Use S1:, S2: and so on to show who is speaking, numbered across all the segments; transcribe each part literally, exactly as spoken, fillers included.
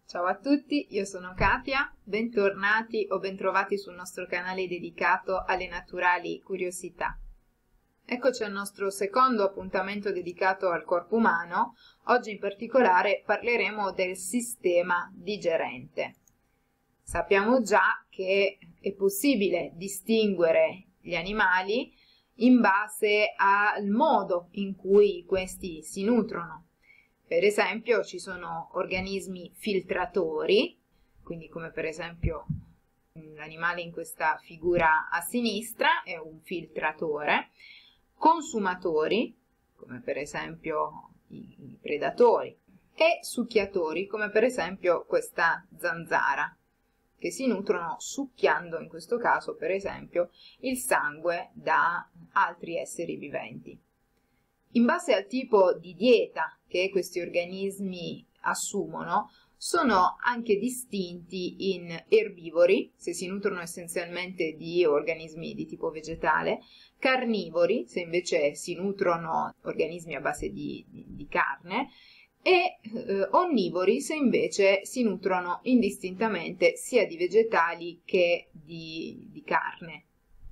S1: Ciao a tutti, io sono Katia, bentornati o bentrovati sul nostro canale dedicato alle naturali curiosità. Eccoci al nostro secondo appuntamento dedicato al corpo umano. Oggi in particolare parleremo del sistema digerente. Sappiamo già che è possibile distinguere gli animali in base al modo in cui questi si nutrono. Per esempio ci sono organismi filtratori, quindi come per esempio l'animale in questa figura a sinistra è un filtratore, consumatori, come per esempio i predatori, e succhiatori, come per esempio questa zanzara, che si nutrono succhiando, in questo caso per esempio, il sangue da altri esseri viventi. In base al tipo di dieta che questi organismi assumono, sono anche distinti in erbivori, se si nutrono essenzialmente di organismi di tipo vegetale, carnivori, se invece si nutrono organismi a base di, di, di carne, e eh, onnivori, se invece si nutrono indistintamente sia di vegetali che di, di carne.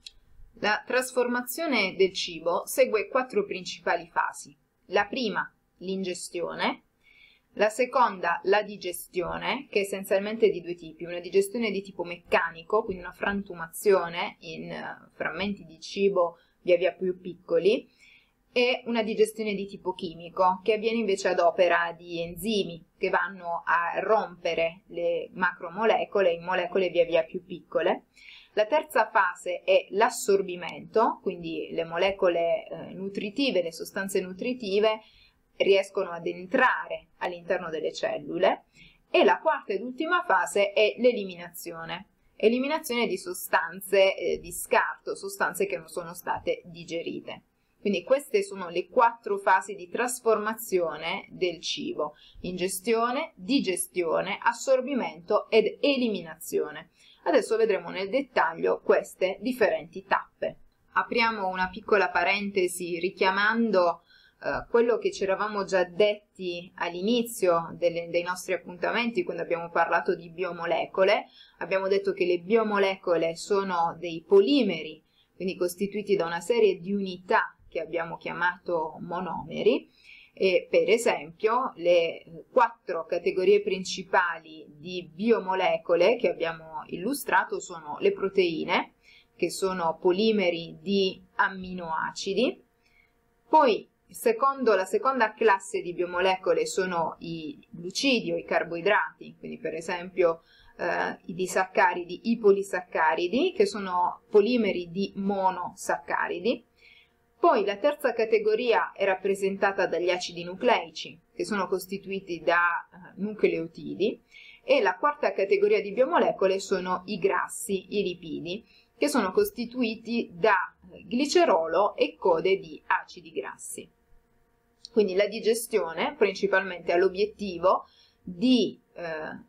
S1: La trasformazione del cibo segue quattro principali fasi. La prima, l'ingestione, la seconda, la digestione, che è essenzialmente di due tipi, una digestione di tipo meccanico, quindi una frantumazione in frammenti di cibo via via più piccoli, e una digestione di tipo chimico, che avviene invece ad opera di enzimi che vanno a rompere le macromolecole in molecole via via più piccole. La terza fase è l'assorbimento, quindi le molecole eh, nutritive, le sostanze nutritive riescono ad entrare all'interno delle cellule, e la quarta ed ultima fase è l'eliminazione, eliminazione di sostanze eh, di scarto, sostanze che non sono state digerite. Quindi queste sono le quattro fasi di trasformazione del cibo: ingestione, digestione, assorbimento ed eliminazione. Adesso vedremo nel dettaglio queste differenti tappe. Apriamo una piccola parentesi richiamando eh, quello che ci eravamo già detti all'inizio dei nostri appuntamenti quando abbiamo parlato di biomolecole. Abbiamo detto che le biomolecole sono dei polimeri, quindi costituiti da una serie di unità che abbiamo chiamato monomeri, e per esempio le quattro categorie principali di biomolecole che abbiamo illustrato sono le proteine, che sono polimeri di amminoacidi. Poi secondo la seconda classe di biomolecole sono i glucidi o i carboidrati, quindi per esempio eh, i disaccaridi, i polisaccaridi, che sono polimeri di monosaccaridi. Poi la terza categoria è rappresentata dagli acidi nucleici, che sono costituiti da eh, nucleotidi, e la quarta categoria di biomolecole sono i grassi, i lipidi, che sono costituiti da eh, glicerolo e code di acidi grassi. Quindi la digestione principalmente ha l'obiettivo di eh,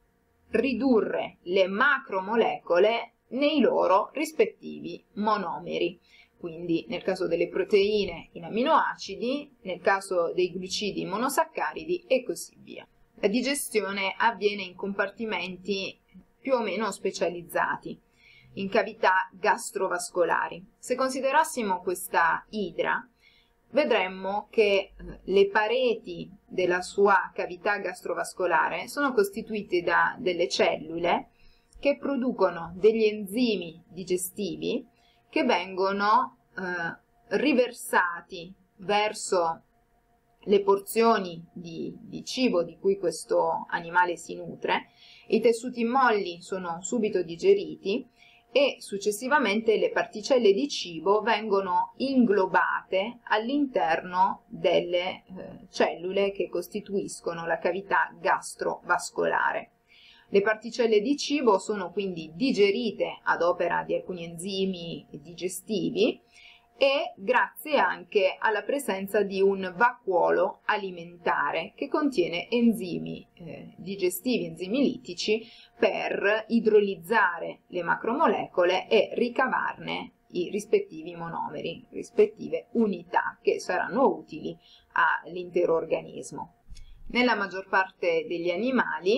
S1: ridurre le macromolecole nei loro rispettivi monomeri. Quindi nel caso delle proteine in amminoacidi, nel caso dei glucidi in monosaccaridi e così via. La digestione avviene in compartimenti più o meno specializzati, in cavità gastrovascolari. Se considerassimo questa idra, vedremmo che le pareti della sua cavità gastrovascolare sono costituite da delle cellule che producono degli enzimi digestivi che vengono eh, riversati verso le porzioni di, di cibo di cui questo animale si nutre. I tessuti molli sono subito digeriti e successivamente le particelle di cibo vengono inglobate all'interno delle eh, cellule che costituiscono la cavità gastrovascolare. Le particelle di cibo sono quindi digerite ad opera di alcuni enzimi digestivi e grazie anche alla presenza di un vacuolo alimentare che contiene enzimi eh, digestivi, enzimi litici, per idrolizzare le macromolecole e ricavarne i rispettivi monomeri, rispettive unità che saranno utili all'intero organismo. Nella maggior parte degli animali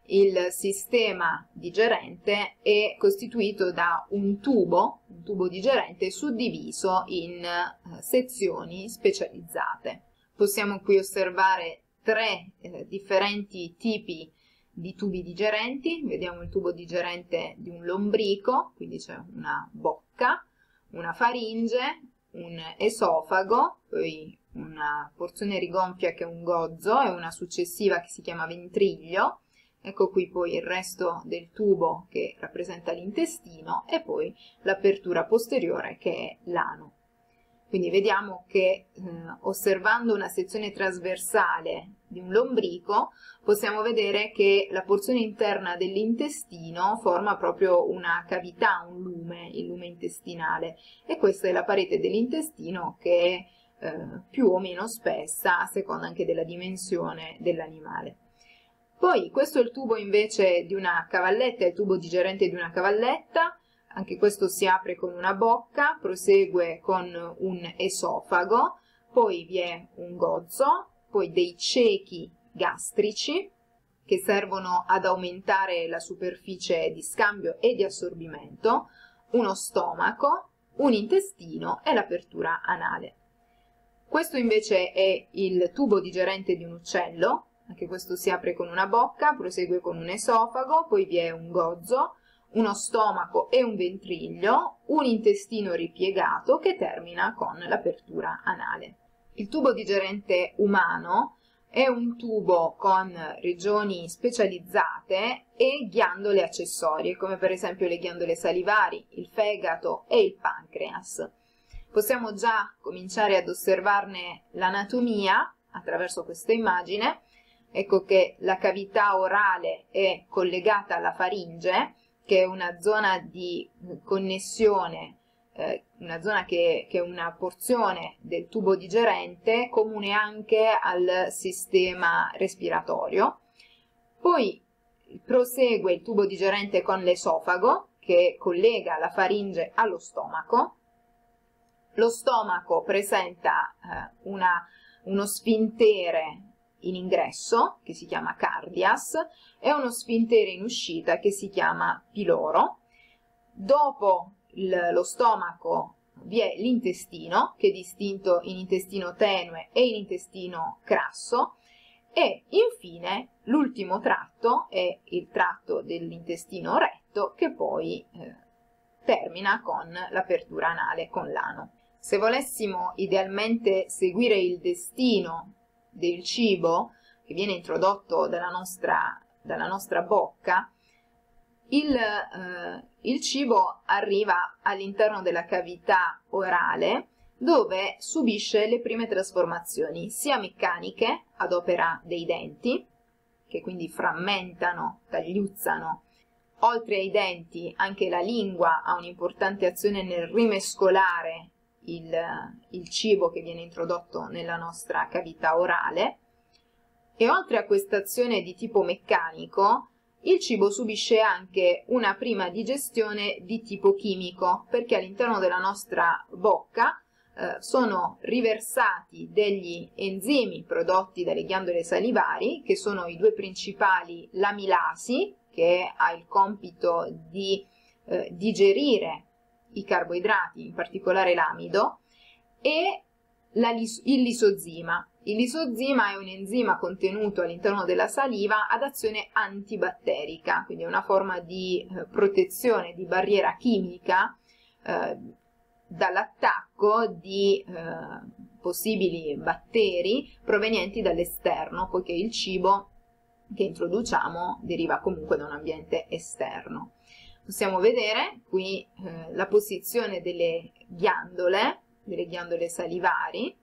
S1: Il sistema digerente è costituito da un tubo, un tubo digerente suddiviso in eh, sezioni specializzate. Possiamo qui osservare tre eh, differenti tipi di tubi digerenti. Vediamo il tubo digerente di un lombrico, quindi c'è una bocca, una faringe, un esofago, poi una porzione rigonfia che è un gozzo e una successiva che si chiama ventriglio. Ecco qui poi il resto del tubo che rappresenta l'intestino e poi l'apertura posteriore che è l'ano. Quindi vediamo che eh, osservando una sezione trasversale di un lombrico possiamo vedere che la porzione interna dell'intestino forma proprio una cavità, un lume, il lume intestinale, e questa è la parete dell'intestino che è eh, più o meno spessa a seconda anche della dimensione dell'animale. Poi questo è il tubo invece di una cavalletta, è il tubo digerente di una cavalletta, anche questo si apre con una bocca, prosegue con un esofago, poi vi è un gozzo, poi dei cechi gastrici che servono ad aumentare la superficie di scambio e di assorbimento, uno stomaco, un intestino e l'apertura anale. Questo invece è il tubo digerente di un uccello. Anche questo si apre con una bocca, prosegue con un esofago, poi vi è un gozzo, uno stomaco e un ventriglio, un intestino ripiegato che termina con l'apertura anale. Il tubo digerente umano è un tubo con regioni specializzate e ghiandole accessorie, come per esempio le ghiandole salivari, il fegato e il pancreas. Possiamo già cominciare ad osservarne l'anatomia attraverso questa immagine. Ecco che la cavità orale è collegata alla faringe, che è una zona di connessione, eh, una zona che, che è una porzione del tubo digerente comune anche al sistema respiratorio. Poi prosegue il tubo digerente con l'esofago, che collega la faringe allo stomaco. Lo stomaco presenta eh, una, uno sfintere in ingresso, che si chiama cardias, e uno sfintere in uscita che si chiama piloro. Dopo il, lo stomaco vi è l'intestino, che è distinto in intestino tenue e in intestino crasso, e infine l'ultimo tratto è il tratto dell'intestino retto, che poi eh, termina con l'apertura anale, con l'ano. Se volessimo idealmente seguire il destino del cibo che viene introdotto dalla nostra, dalla nostra bocca, il, eh, il cibo arriva all'interno della cavità orale, dove subisce le prime trasformazioni, sia meccaniche ad opera dei denti, che quindi frammentano, tagliuzzano. Oltre ai denti, anche la lingua ha un'importante azione nel rimescolare Il, il cibo che viene introdotto nella nostra cavità orale, e oltre a questa azione di tipo meccanico il cibo subisce anche una prima digestione di tipo chimico, perché all'interno della nostra bocca eh, sono riversati degli enzimi prodotti dalle ghiandole salivari, che sono i due principali, l'amilasi, che ha il compito di eh, digerire i carboidrati, in particolare l'amido, e la lis il lisozima. Il lisozima è un enzima contenuto all'interno della saliva ad azione antibatterica, quindi è una forma di eh, protezione, di barriera chimica eh, dall'attacco di eh, possibili batteri provenienti dall'esterno, poiché il cibo che introduciamo deriva comunque da un ambiente esterno. Possiamo vedere qui eh, la posizione delle ghiandole, delle ghiandole salivari,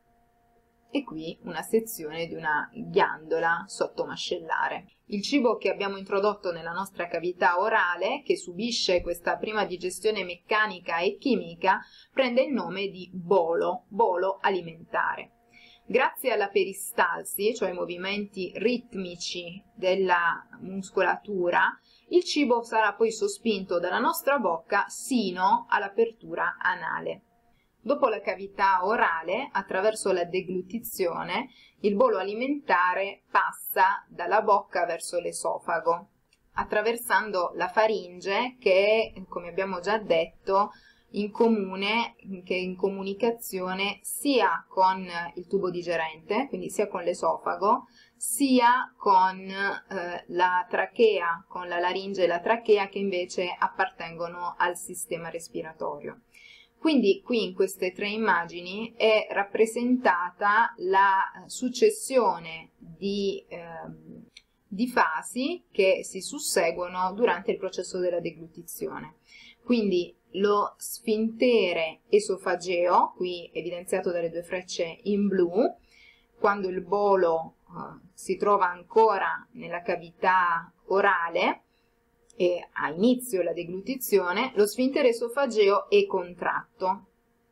S1: e qui una sezione di una ghiandola sottomascellare. Il cibo che abbiamo introdotto nella nostra cavità orale, che subisce questa prima digestione meccanica e chimica, prende il nome di bolo, bolo alimentare. Grazie alla peristalsi, cioè ai movimenti ritmici della muscolatura, il cibo sarà poi sospinto dalla nostra bocca sino all'apertura anale. Dopo la cavità orale, attraverso la deglutizione, il bolo alimentare passa dalla bocca verso l'esofago, attraversando la faringe che, come abbiamo già detto, in comune, che è in comunicazione sia con il tubo digerente, quindi sia con l'esofago, sia con eh, la trachea, con la laringe e la trachea che invece appartengono al sistema respiratorio. Quindi qui in queste tre immagini è rappresentata la successione di, eh, di fasi che si susseguono durante il processo della deglutizione. Quindi lo sfintere esofageo, qui evidenziato dalle due frecce in blu, quando il bolo eh, si trova ancora nella cavità orale e ha inizio la deglutizione, lo sfintere esofageo è contratto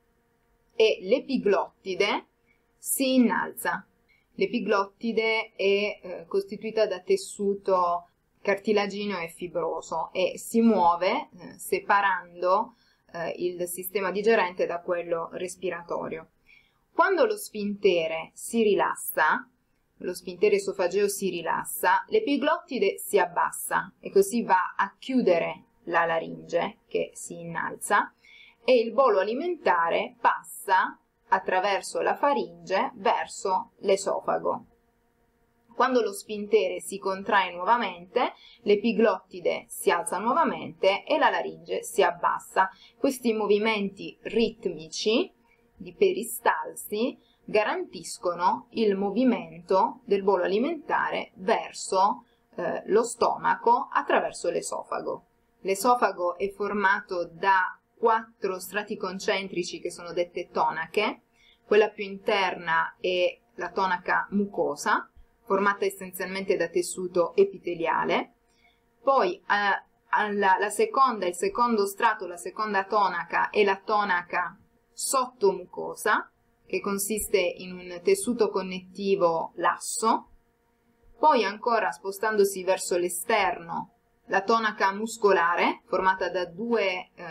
S1: e l'epiglottide si innalza. L'epiglottide è eh, costituita da tessuto cartilagineo e fibroso e si muove eh, separando eh, il sistema digerente da quello respiratorio. Quando lo sfintere si rilassa, lo sfintere esofageo si rilassa, l'epiglottide si abbassa e così va a chiudere la laringe che si innalza e il bolo alimentare passa attraverso la faringe verso l'esofago. Quando lo sfintere si contrae nuovamente, l'epiglottide si alza nuovamente e la laringe si abbassa. Questi movimenti ritmici di peristalsi garantiscono il movimento del bolo alimentare verso eh, lo stomaco attraverso l'esofago. L'esofago è formato da quattro strati concentrici che sono dette tonache. Quella più interna è la tonaca mucosa, formata essenzialmente da tessuto epiteliale. Poi eh, alla, la seconda, il secondo strato, la seconda tonaca è la tonaca sottomucosa, che consiste in un tessuto connettivo lasso. Poi ancora, spostandosi verso l'esterno, la tonaca muscolare, formata da due eh,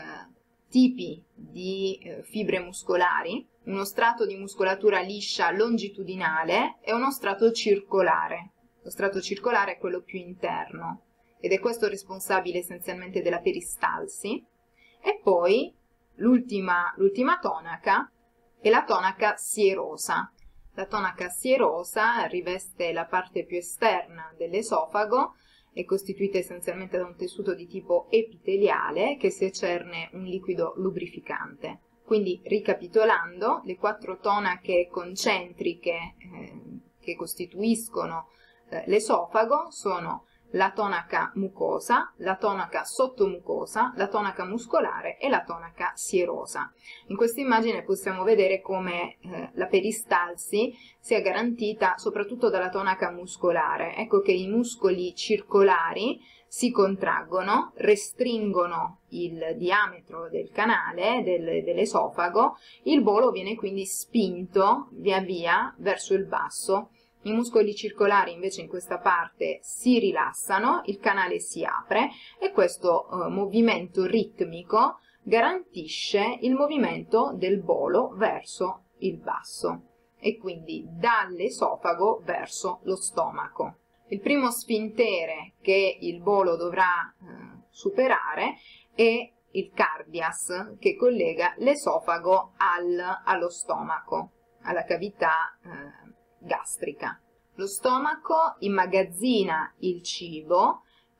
S1: tipi di eh, fibre muscolari, uno strato di muscolatura liscia longitudinale e uno strato circolare. Lo strato circolare è quello più interno ed è questo responsabile essenzialmente della peristalsi. E poi l'ultima l'ultima tonaca è la tonaca sierosa. La tonaca sierosa riveste la parte più esterna dell'esofago, è costituita essenzialmente da un tessuto di tipo epiteliale che si ecerne un liquido lubrificante. Quindi, ricapitolando, le quattro tonache concentriche eh, che costituiscono eh, l'esofago sono la tonaca mucosa, la tonaca sottomucosa, la tonaca muscolare e la tonaca sierosa. In questa immagine possiamo vedere come eh, la peristalsi sia garantita soprattutto dalla tonaca muscolare. Ecco che i muscoli circolari si contraggono, restringono il diametro del canale del, dell'esofago, il bolo viene quindi spinto via via verso il basso. I muscoli circolari invece in questa parte si rilassano, il canale si apre e questo eh, movimento ritmico garantisce il movimento del bolo verso il basso e quindi dall'esofago verso lo stomaco. Il primo sfintere che il bolo dovrà eh, superare è il cardias, che collega l'esofago al, allo stomaco, alla cavità eh, gastrica. Lo stomaco immagazzina il cibo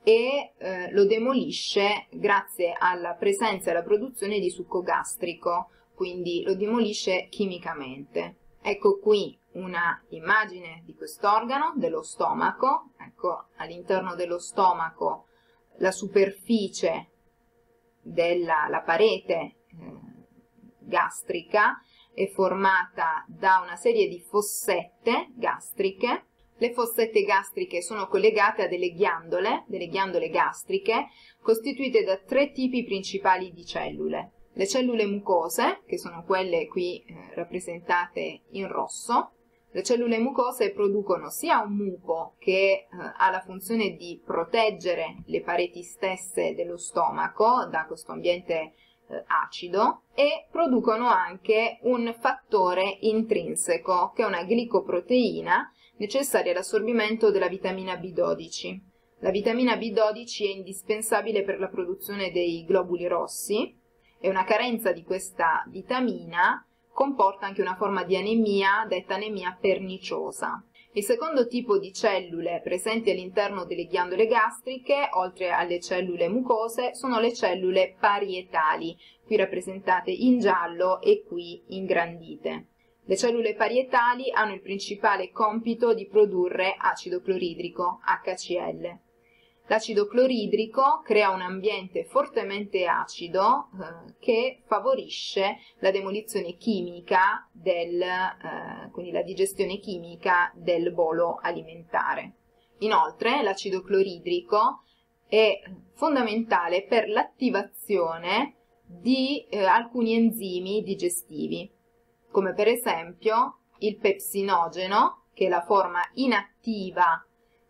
S1: e eh, lo demolisce grazie alla presenza e alla produzione di succo gastrico, quindi lo demolisce chimicamente. Ecco qui una immagine di quest'organo, dello stomaco. Ecco all'interno dello stomaco la superficie della la parete eh, gastrica è formata da una serie di fossette gastriche. Le fossette gastriche sono collegate a delle ghiandole, delle ghiandole gastriche, costituite da tre tipi principali di cellule. Le cellule mucose, che sono quelle qui eh, rappresentate in rosso. Le cellule mucose producono sia un muco che eh, ha la funzione di proteggere le pareti stesse dello stomaco da questo ambiente eh, acido e producono anche un fattore intrinseco, che è una glicoproteina necessaria all'assorbimento della vitamina B dodici. La vitamina B dodici è indispensabile per la produzione dei globuli rossi e una carenza di questa vitamina comporta anche una forma di anemia, detta anemia perniciosa. Il secondo tipo di cellule presenti all'interno delle ghiandole gastriche, oltre alle cellule mucose, sono le cellule parietali, qui rappresentate in giallo e qui ingrandite. Le cellule parietali hanno il principale compito di produrre acido cloridrico, H C l. L'acido cloridrico crea un ambiente fortemente acido eh, che favorisce la demolizione chimica, del, eh, quindi la digestione chimica del bolo alimentare. Inoltre l'acido cloridrico è fondamentale per l'attivazione di eh, alcuni enzimi digestivi, come per esempio il pepsinogeno, che è la forma inattiva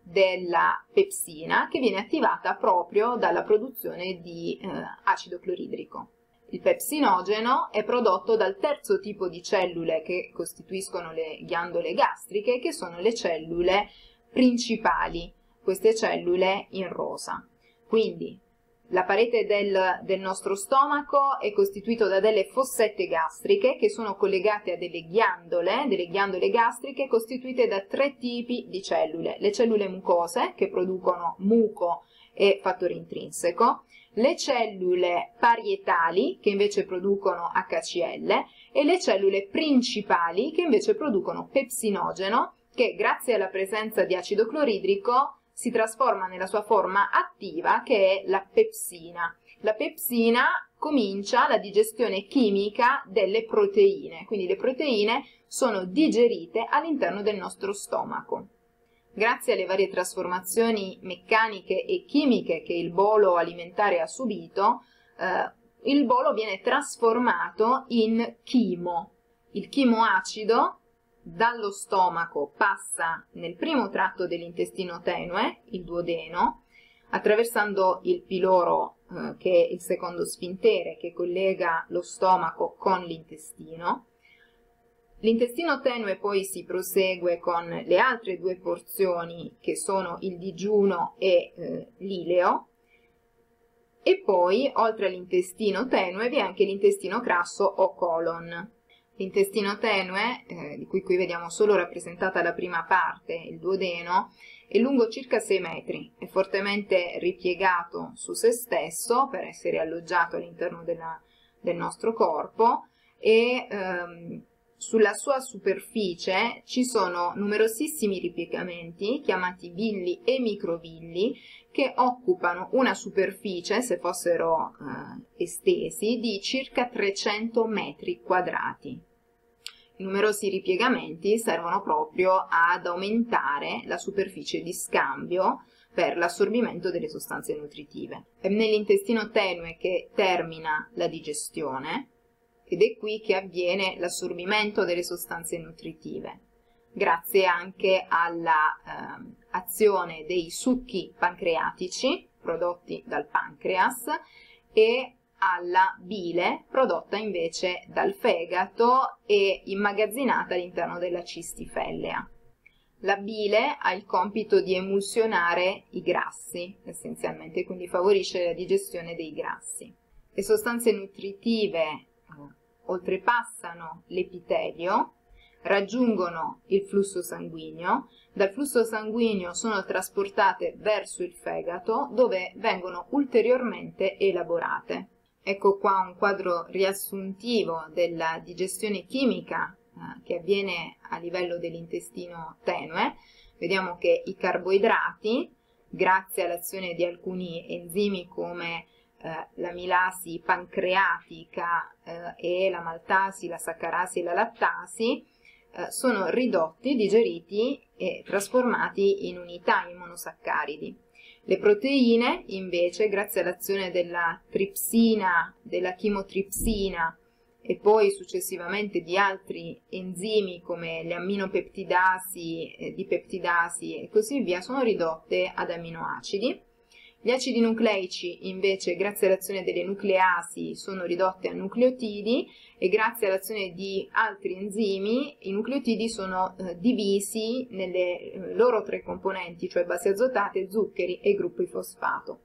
S1: della pepsina, che viene attivata proprio dalla produzione di eh, acido cloridrico. Il pepsinogeno è prodotto dal terzo tipo di cellule che costituiscono le ghiandole gastriche, che sono le cellule principali, queste cellule in rosa. Quindi la parete del, del nostro stomaco è costituito da delle fossette gastriche che sono collegate a delle ghiandole, delle ghiandole gastriche costituite da tre tipi di cellule: le cellule mucose, che producono muco e fattore intrinseco, le cellule parietali, che invece producono H C l, e le cellule principali, che invece producono pepsinogeno, che grazie alla presenza di acido cloridrico si trasforma nella sua forma attiva, che è la pepsina. La pepsina comincia la digestione chimica delle proteine, quindi le proteine sono digerite all'interno del nostro stomaco. Grazie alle varie trasformazioni meccaniche e chimiche che il bolo alimentare ha subito, eh, il bolo viene trasformato in chimo. Il chimo acido dallo stomaco passa nel primo tratto dell'intestino tenue, il duodeno, attraversando il piloro, eh, che è il secondo sfintere che collega lo stomaco con l'intestino. L'intestino tenue poi si prosegue con le altre due porzioni, che sono il digiuno e eh, l'ileo, e poi oltre all'intestino tenue vi è anche l'intestino grasso o colon. L'intestino tenue, eh, di cui qui vediamo solo rappresentata la prima parte, il duodeno, è lungo circa sei metri, è fortemente ripiegato su se stesso per essere alloggiato all'interno del nostro corpo e ehm, sulla sua superficie ci sono numerosissimi ripiegamenti chiamati villi e microvilli che occupano una superficie, se fossero eh, estesi, di circa trecento metri quadrati. I numerosi ripiegamenti servono proprio ad aumentare la superficie di scambio per l'assorbimento delle sostanze nutritive. È nell'intestino tenue che termina la digestione ed è qui che avviene l'assorbimento delle sostanze nutritive, grazie anche all'azione eh, dei succhi pancreatici prodotti dal pancreas e alla bile prodotta invece dal fegato e immagazzinata all'interno della cistifellea. La bile ha il compito di emulsionare i grassi, essenzialmente, quindi favorisce la digestione dei grassi. Le sostanze nutritive eh, oltrepassano l'epitelio, raggiungono il flusso sanguigno, dal flusso sanguigno sono trasportate verso il fegato, dove vengono ulteriormente elaborate. Ecco qua un quadro riassuntivo della digestione chimica eh, che avviene a livello dell'intestino tenue. Vediamo che i carboidrati, grazie all'azione di alcuni enzimi come eh, l'amilasi pancreatica eh, e la maltasi, la saccarasi e la lattasi, eh, sono ridotti, digeriti e trasformati in unità, in monosaccaridi. Le proteine, invece, grazie all'azione della tripsina, della chimotripsina e poi successivamente di altri enzimi come le amminopeptidasi, eh, dipeptidasi e così via, sono ridotte ad aminoacidi. Gli acidi nucleici invece, grazie all'azione delle nucleasi, sono ridotti a nucleotidi e grazie all'azione di altri enzimi i nucleotidi sono eh, divisi nelle eh, loro tre componenti, cioè basi azotate, zuccheri e gruppi fosfato.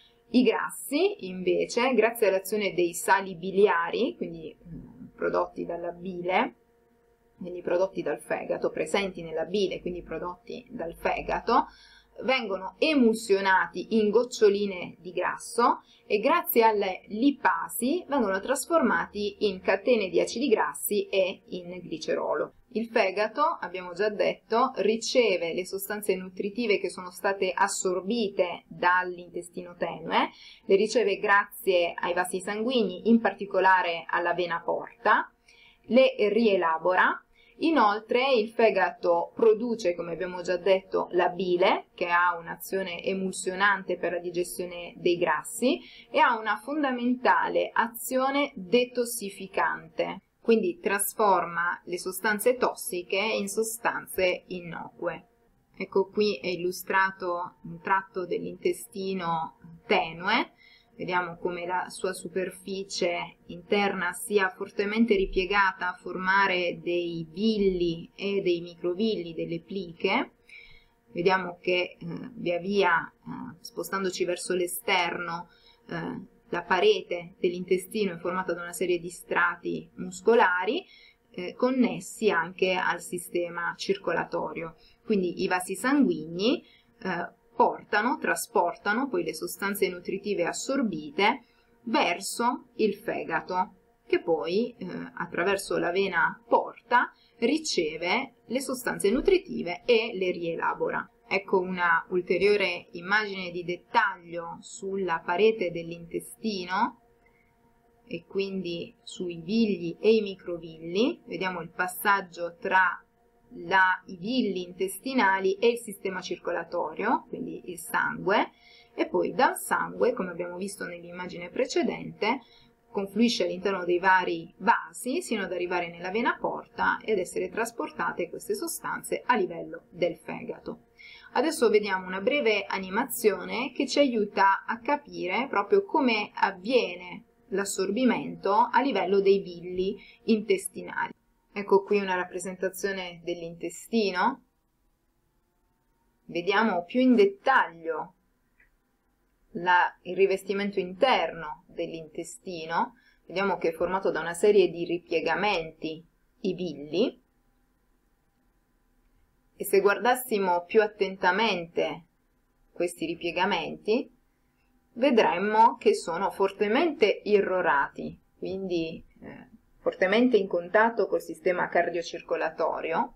S1: I grassi invece, grazie all'azione dei sali biliari, quindi eh, prodotti dalla bile, quindi prodotti dal fegato, presenti nella bile, quindi prodotti dal fegato, vengono emulsionati in goccioline di grasso e grazie alle lipasi vengono trasformati in catene di acidi grassi e in glicerolo. Il fegato, abbiamo già detto, riceve le sostanze nutritive che sono state assorbite dall'intestino tenue, le riceve grazie ai vasi sanguigni, in particolare alla vena porta, le rielabora. Inoltre il fegato produce, come abbiamo già detto, la bile, che ha un'azione emulsionante per la digestione dei grassi e ha una fondamentale azione detossificante, quindi trasforma le sostanze tossiche in sostanze innocue. Ecco, qui è illustrato un tratto dell'intestino tenue. Vediamo come la sua superficie interna sia fortemente ripiegata a formare dei villi e dei microvilli, delle pliche. Vediamo che eh, via via, eh, spostandoci verso l'esterno, eh, la parete dell'intestino è formata da una serie di strati muscolari eh, connessi anche al sistema circolatorio. Quindi i vasi sanguigni eh, portano, trasportano poi le sostanze nutritive assorbite verso il fegato, che poi eh, attraverso la vena porta riceve le sostanze nutritive e le rielabora. Ecco una ulteriore immagine di dettaglio sulla parete dell'intestino e quindi sui villi e i microvilli. Vediamo il passaggio tra La, i villi intestinali e il sistema circolatorio, quindi il sangue, e poi dal sangue, come abbiamo visto nell'immagine precedente, confluisce all'interno dei vari vasi sino ad arrivare nella vena porta ed essere trasportate queste sostanze a livello del fegato. Adesso vediamo una breve animazione che ci aiuta a capire proprio come avviene l'assorbimento a livello dei villi intestinali. Ecco qui una rappresentazione dell'intestino. Vediamo più in dettaglio la, il rivestimento interno dell'intestino. Vediamo che è formato da una serie di ripiegamenti, i villi. E se guardassimo più attentamente questi ripiegamenti, vedremmo che sono fortemente irrorati, quindi eh, fortemente in contatto col sistema cardiocircolatorio,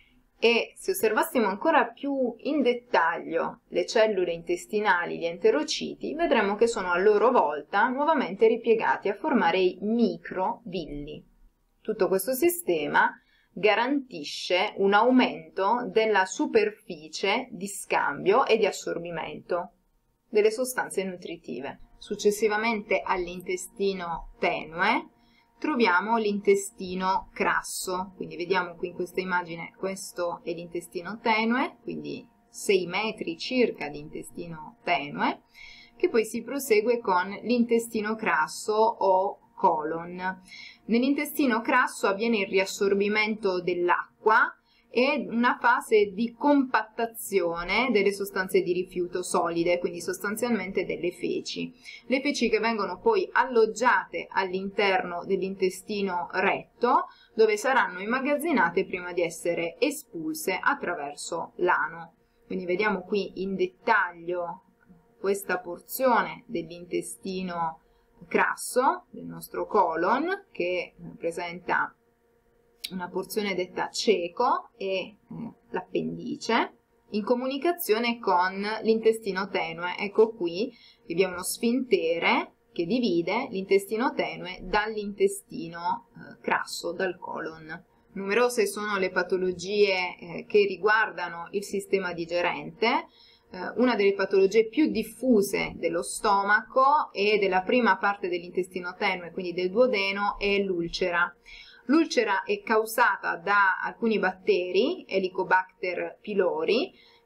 S1: e se osservassimo ancora più in dettaglio le cellule intestinali, gli enterociti, vedremo che sono a loro volta nuovamente ripiegati a formare i microvilli. Tutto questo sistema garantisce un aumento della superficie di scambio e di assorbimento delle sostanze nutritive. Successivamente all'intestino tenue troviamo l'intestino crasso, quindi vediamo qui in questa immagine, questo è l'intestino tenue, quindi sei metri circa di intestino tenue, che poi si prosegue con l'intestino crasso o colon. Nell'intestino crasso avviene il riassorbimento dell'acqua e una fase di compattazione delle sostanze di rifiuto solide, quindi sostanzialmente delle feci. Le feci che vengono poi alloggiate all'interno dell'intestino retto, dove saranno immagazzinate prima di essere espulse attraverso l'ano. Quindi vediamo qui in dettaglio questa porzione dell'intestino crasso, del nostro colon, che presenta una porzione detta ceco e eh, l'appendice, in comunicazione con l'intestino tenue. Ecco qui che abbiamo uno sfintere che divide l'intestino tenue dall'intestino eh, crasso, dal colon. Numerose sono le patologie eh, che riguardano il sistema digerente. Eh, una delle patologie più diffuse dello stomaco e della prima parte dell'intestino tenue, quindi del duodeno, è l'ulcera. L'ulcera è causata da alcuni batteri, Helicobacter pylori,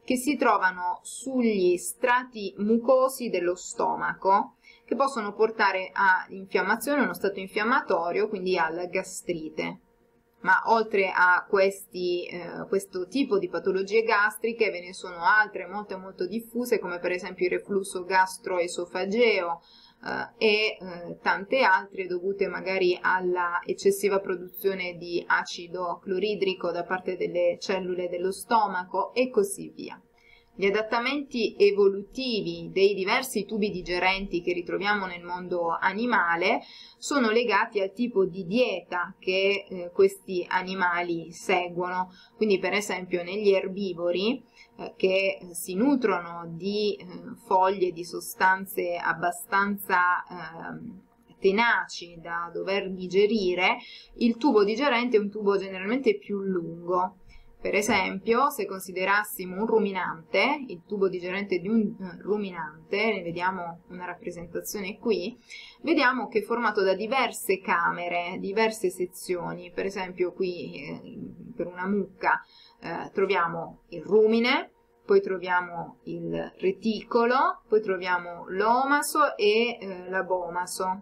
S1: che si trovano sugli strati mucosi dello stomaco, che possono portare a infiammazione, uno stato infiammatorio, quindi alla gastrite. Ma oltre a questi, eh, questo tipo di patologie gastriche ve ne sono altre molto molto diffuse, come per esempio il reflusso gastroesofageo eh, e eh, tante altre dovute magari alla eccessiva produzione di acido cloridrico da parte delle cellule dello stomaco e così via. Gli adattamenti evolutivi dei diversi tubi digerenti che ritroviamo nel mondo animale sono legati al tipo di dieta che eh, questi animali seguono. Quindi per esempio negli erbivori eh, che si nutrono di eh, foglie, di sostanze abbastanza eh, tenaci da dover digerire, il tubo digerente è un tubo generalmente più lungo. Per esempio, se considerassimo un ruminante, il tubo digerente di un ruminante, ne vediamo una rappresentazione qui, vediamo che è formato da diverse camere, diverse sezioni. Per esempio qui eh, per una mucca eh, troviamo il rumine, poi troviamo il reticolo, poi troviamo l'omaso e eh, l'abomaso.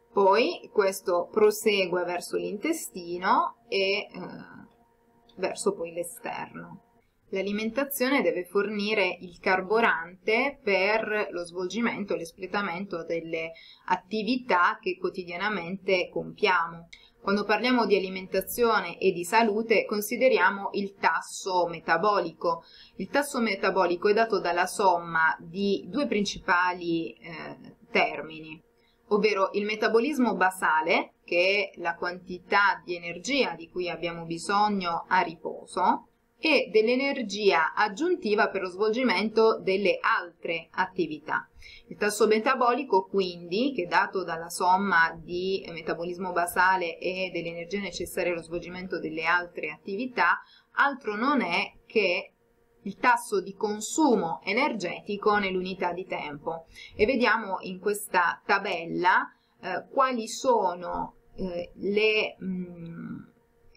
S1: Poi questo prosegue verso l'intestino e eh, verso poi l'esterno. L'alimentazione deve fornire il carburante per lo svolgimento e l'espletamento delle attività che quotidianamente compiamo. Quando parliamo di alimentazione e di salute consideriamo il tasso metabolico. Il tasso metabolico è dato dalla somma di due principali eh, termini, ovvero il metabolismo basale, che è la quantità di energia di cui abbiamo bisogno a riposo, e dell'energia aggiuntiva per lo svolgimento delle altre attività. Il tasso metabolico, quindi, che è dato dalla somma di metabolismo basale e dell'energia necessaria allo svolgimento delle altre attività, altro non è che il tasso di consumo energetico nell'unità di tempo. E vediamo in questa tabella eh, quali sono eh, le mh,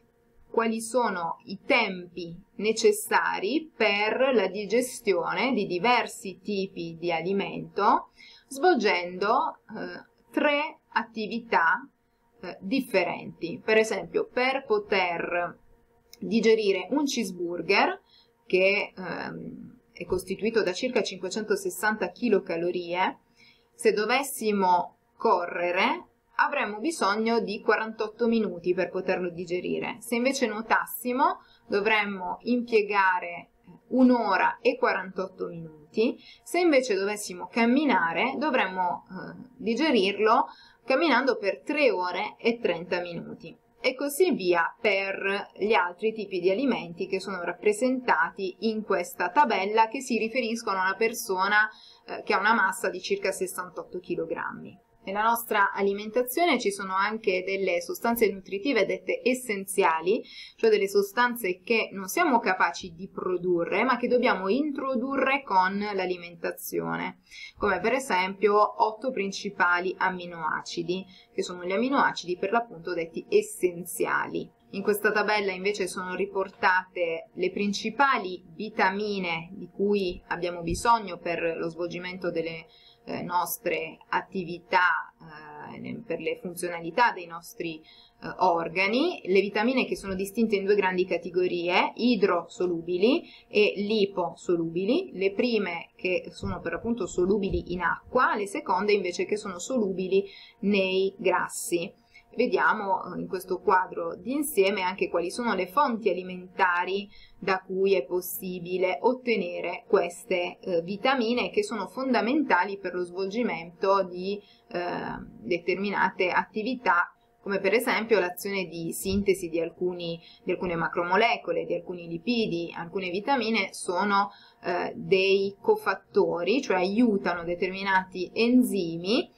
S1: quali sono i tempi necessari per la digestione di diversi tipi di alimento, svolgendo eh, tre attività eh, differenti. Per esempio, per poter digerire un cheeseburger, che ehm, è costituito da circa cinquecentosessanta chilocalorie, se dovessimo correre avremmo bisogno di quarantotto minuti per poterlo digerire. Se invece nuotassimo dovremmo impiegare un'ora e quarantotto minuti. Se invece dovessimo camminare dovremmo eh, digerirlo camminando per tre ore e trenta minuti. E così via per gli altri tipi di alimenti che sono rappresentati in questa tabella, che si riferiscono a una persona eh, che ha una massa di circa sessantotto chilogrammi. Nella nostra alimentazione ci sono anche delle sostanze nutritive dette essenziali, cioè delle sostanze che non siamo capaci di produrre, ma che dobbiamo introdurre con l'alimentazione, come per esempio otto principali amminoacidi, che sono gli amminoacidi per l'appunto detti essenziali. In questa tabella invece sono riportate le principali vitamine di cui abbiamo bisogno per lo svolgimento delle eh, nostre attività, eh, per le funzionalità dei nostri eh, organi. Le vitamine che sono distinte in due grandi categorie, idrosolubili e liposolubili, le prime che sono per appunto solubili in acqua, le seconde invece che sono solubili nei grassi. Vediamo in questo quadro di insieme anche quali sono le fonti alimentari da cui è possibile ottenere queste eh, vitamine, che sono fondamentali per lo svolgimento di eh, determinate attività, come per esempio l'azione di sintesi di, alcuni, di alcune macromolecole, di alcuni lipidi. Alcune vitamine sono eh, dei cofattori, cioè aiutano determinati enzimi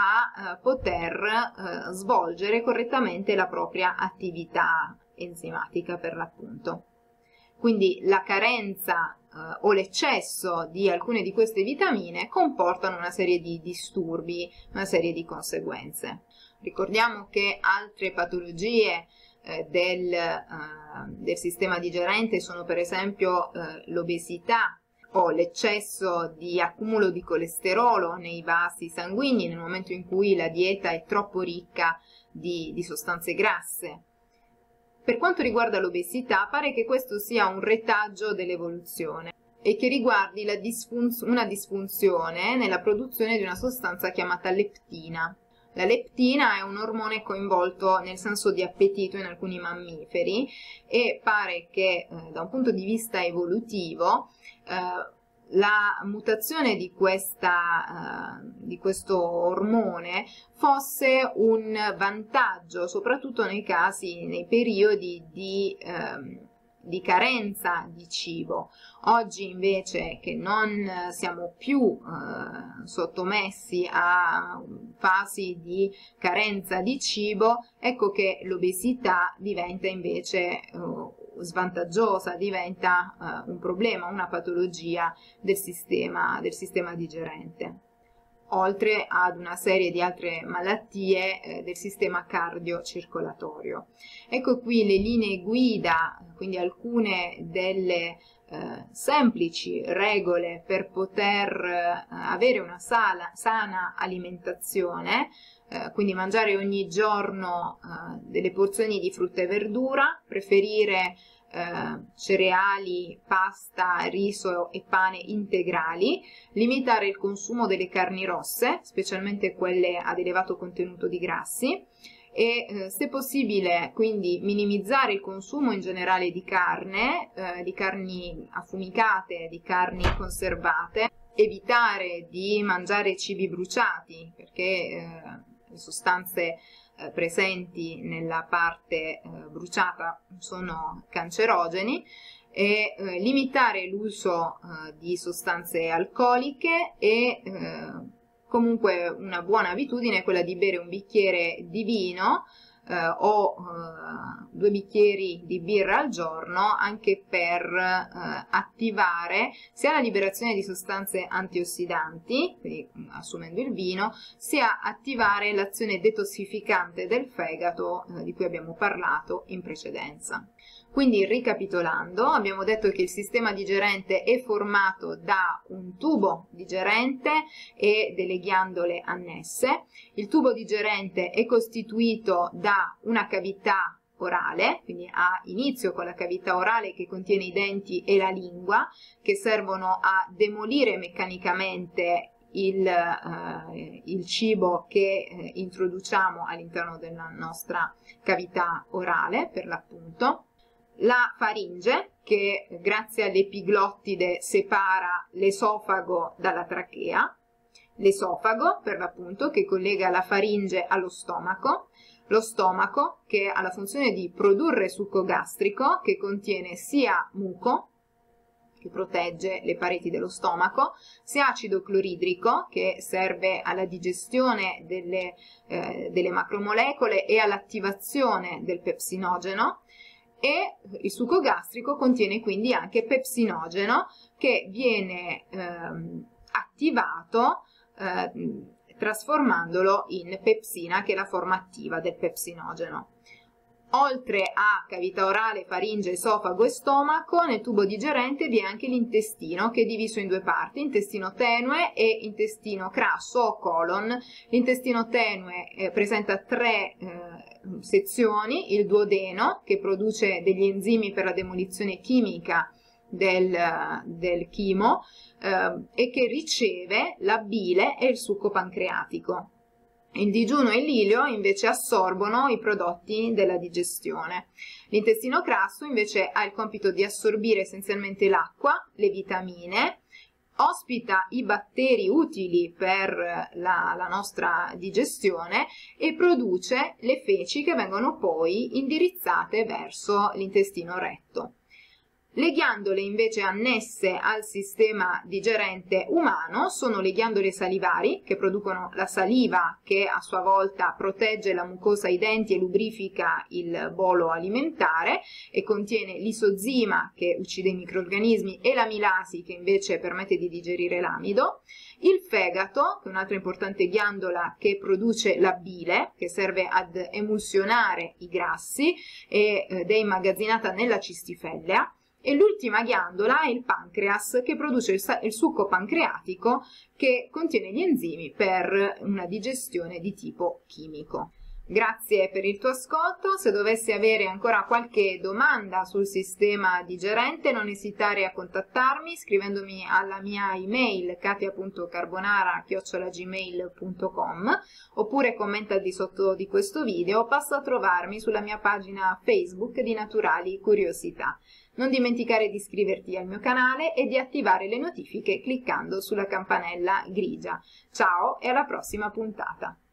S1: a eh, poter eh, svolgere correttamente la propria attività enzimatica per l'appunto. Quindi la carenza eh, o l'eccesso di alcune di queste vitamine comportano una serie di disturbi, una serie di conseguenze. Ricordiamo che altre patologie eh, del, eh, del sistema digerente sono per esempio eh, l'obesità, o l'eccesso di accumulo di colesterolo nei vasi sanguigni nel momento in cui la dieta è troppo ricca di, di sostanze grasse. Per quanto riguarda l'obesità, pare che questo sia un retaggio dell'evoluzione e che riguardi la disfunz- una disfunzione nella produzione di una sostanza chiamata leptina. La leptina è un ormone coinvolto nel senso di appetito in alcuni mammiferi e pare che eh, da un punto di vista evolutivo eh, la mutazione di, questa, uh, di questo ormone fosse un vantaggio, soprattutto nei casi, nei periodi di, um, di carenza di cibo. Oggi invece che non siamo più uh, sottomessi a fasi di carenza di cibo, ecco che l'obesità diventa invece uh, svantaggiosa, diventa uh, un problema, una patologia del sistema, del sistema digerente, oltre ad una serie di altre malattie eh, del sistema cardiocircolatorio. Ecco qui le linee guida, quindi alcune delle eh, semplici regole per poter eh, avere una sala, sana alimentazione. Uh, quindi mangiare ogni giorno uh, delle porzioni di frutta e verdura, preferire uh, cereali, pasta, riso e pane integrali, limitare il consumo delle carni rosse, specialmente quelle ad elevato contenuto di grassi, e uh, se possibile quindi minimizzare il consumo in generale di carne, uh, di carni affumicate, di carni conservate, evitare di mangiare cibi bruciati perché uh, le sostanze eh, presenti nella parte eh, bruciata sono cancerogeni e eh, limitare l'uso eh, di sostanze alcoliche e eh, comunque una buona abitudine è quella di bere un bicchiere di vino eh, o eh, due bicchieri di birra al giorno, anche per eh, attivare sia la liberazione di sostanze antiossidanti, quindi assumendo il vino, sia attivare l'azione detossificante del fegato eh, di cui abbiamo parlato in precedenza. Quindi, ricapitolando, abbiamo detto che il sistema digerente è formato da un tubo digerente e delle ghiandole annesse. Il tubo digerente è costituito da una cavità orale, quindi ha inizio con la cavità orale che contiene i denti e la lingua, che servono a demolire meccanicamente il, eh, il cibo che eh, introduciamo all'interno della nostra cavità orale, per l'appunto. La faringe, che grazie all'epiglottide separa l'esofago dalla trachea, l'esofago, per l'appunto, che collega la faringe allo stomaco, lo stomaco, che ha la funzione di produrre succo gastrico, che contiene sia muco, che protegge le pareti dello stomaco, sia acido cloridrico, che serve alla digestione delle, eh, delle macromolecole e all'attivazione del pepsinogeno, e il succo gastrico contiene quindi anche pepsinogeno, che viene ehm, attivato eh, trasformandolo in pepsina, che è la forma attiva del pepsinogeno. Oltre a cavità orale, faringe, esofago e stomaco, nel tubo digerente vi è anche l'intestino, che è diviso in due parti, intestino tenue e intestino crasso o colon. L'intestino tenue eh, presenta tre eh, sezioni: il duodeno, che produce degli enzimi per la demolizione chimica del, del chimo eh, e che riceve la bile e il succo pancreatico. Il digiuno e l'ilio invece assorbono i prodotti della digestione. L'intestino grasso invece ha il compito di assorbire essenzialmente l'acqua, le vitamine, ospita i batteri utili per la, la nostra digestione e produce le feci che vengono poi indirizzate verso l'intestino retto. Le ghiandole invece annesse al sistema digerente umano sono le ghiandole salivari, che producono la saliva, che a sua volta protegge la mucosa ai denti e lubrifica il bolo alimentare, e contiene l'isozima, che uccide i microrganismi, e l'amilasi, che invece permette di digerire l'amido. Il fegato, che è un'altra importante ghiandola che produce la bile, che serve ad emulsionare i grassi ed è immagazzinata nella cistifellea. e l'ultima ghiandola è il pancreas, che produce il succo pancreatico che contiene gli enzimi per una digestione di tipo chimico. Grazie per il tuo ascolto. Se dovessi avere ancora qualche domanda sul sistema digerente, non esitare a contattarmi scrivendomi alla mia email katia punto carbonara chiocciola gmail punto com oppure commenta al di sotto di questo video o passa a trovarmi sulla mia pagina Facebook di Naturali Curiosità. Non dimenticare di iscriverti al mio canale e di attivare le notifiche cliccando sulla campanella grigia. Ciao e alla prossima puntata!